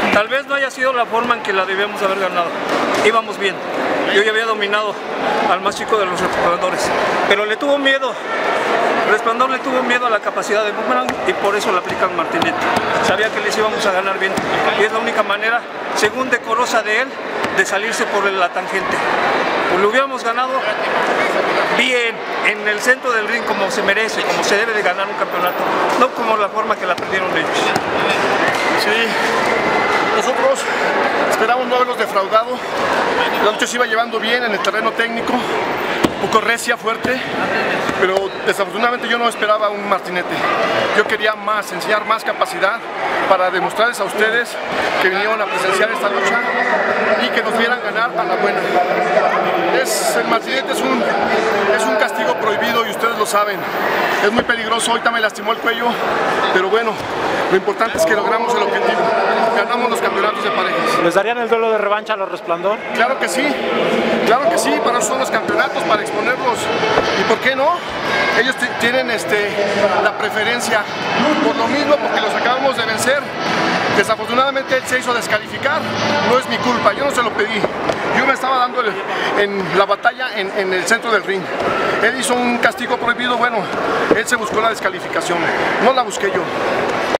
Tal vez no haya sido la forma en que la debíamos haber ganado. Íbamos bien. Yo ya había dominado al más chico de los resplandores, pero le tuvo miedo. Resplandor le tuvo miedo a la capacidad de Boomerang y por eso le aplican Martinete. Sabía que les íbamos a ganar bien y es la única manera, según decorosa de él, de salirse por la tangente. Pues lo hubiéramos ganado bien, en el centro del ring, como se merece, como se debe de ganar un campeonato, no como la forma que la perdieron ellos. Sí, nosotros esperamos no haberlos defraudado. La lucha se iba llevando bien en el terreno técnico, un poco recia, fuerte, pero desafortunadamente yo no esperaba un Martinete. Yo quería más, enseñar más capacidad para demostrarles a ustedes que vinieron a presenciar esta lucha y que nos vieran ganar a la buena. El Martinete es un castigo prohibido y ustedes lo saben. Es muy peligroso, ahorita me lastimó el cuello, pero bueno, lo importante es que logramos el objetivo. Ganamos los campeonatos de parejas. ¿Les darían el duelo de revancha a los Resplandor? Claro que sí, para eso son los campeonatos, para exponerlos. ¿Y por qué no? Ellos tienen la preferencia, por lo mismo, porque los acabamos de vencer. Desafortunadamente él se hizo descalificar, no es mi culpa, yo no se lo pedí. Yo me estaba dando en la batalla en el centro del ring. Él hizo un castigo prohibido, bueno, él se buscó la descalificación, no la busqué yo.